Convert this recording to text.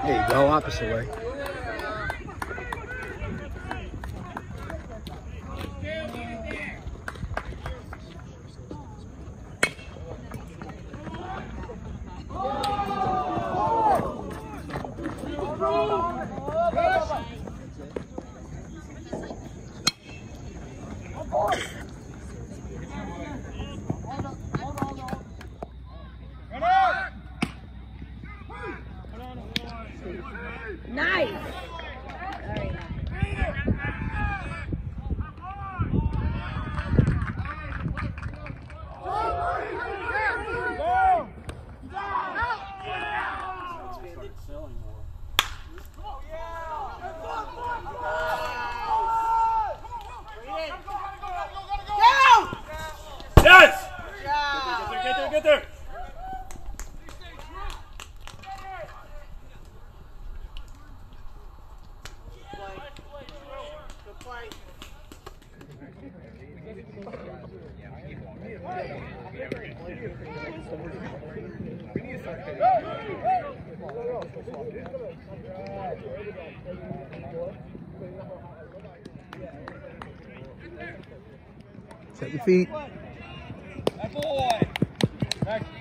There you go, opposite way. Nice. Yes! Get there! Set your feet. That boy! Back.